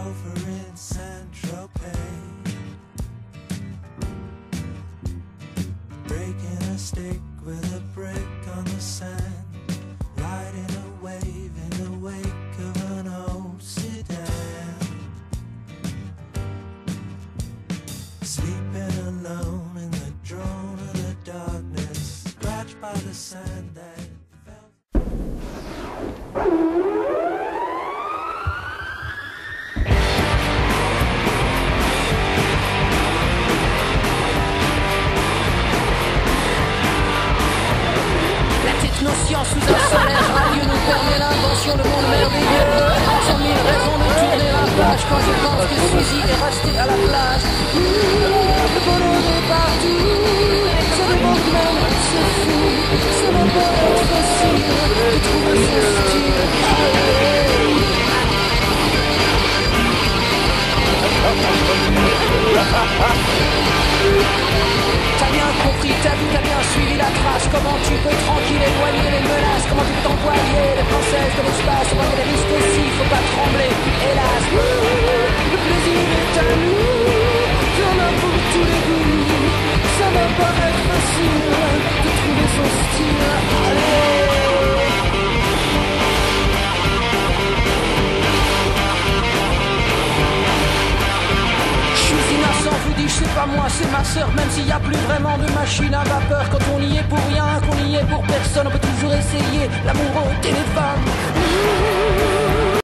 over in Saint-Tropez, breaking a stick with a brick on the sand, riding a wave in the wake of an old sedan, sleeping alone in the drone of the darkness, scratched by the sand that fell. Science sous un solaire radieux nous permet l'invention de monde merveilleux. 100 000 raisons de tourner la page quand je pense que Suzy est restée à la plage. Le bonheur est partout, ça demande même, c'est fou. Ça va pas être facile de trouver son style. T'as bien compris, t'as vu, t'as bien suivi la trace. Comment tu peux tranquille éloigner les menaces? Comment tu peux t'envoyer les princesses de l'espace? Comment il y a des risques aussi, faut pas trembler, hélas. Le plaisir est à nous, y'en a pour tous les goûts. Ça va pas être facile de trouver son style. Allez. Vous dis c'est pas moi, c'est ma sœur. Même s'il n'y a plus vraiment de machine à vapeur, quand on y est pour rien, qu'on y est pour personne, on peut toujours essayer l'amour au téléphone.